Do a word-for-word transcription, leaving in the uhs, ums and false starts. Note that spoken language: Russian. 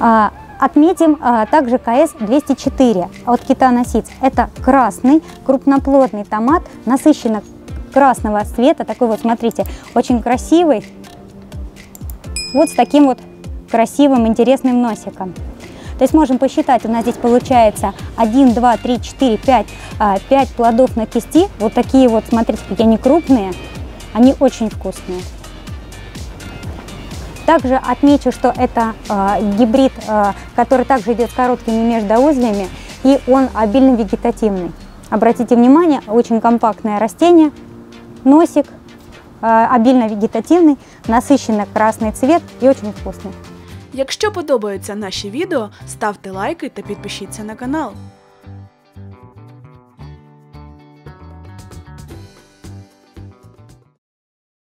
Отметим также ка эс двести четыре от Kitana Seeds. Это красный крупноплодный томат, насыщенно красного цвета, такой вот, смотрите, очень красивый, вот с таким вот красивым, интересным носиком. То есть можем посчитать, у нас здесь получается один, два, три, четыре, пять, пять плодов на кисти. Вот такие вот, смотрите, какие они крупные, они очень вкусные. Также отмечу, что это э, гибрид, э, который также идет с короткими междоузлями, и он обильно вегетативный. Обратите внимание, очень компактное растение, носик, э, обильно вегетативный, насыщенно красный цвет и очень вкусный. Якщо подобаються наші відео, ставте лайки та підпишіться на канал.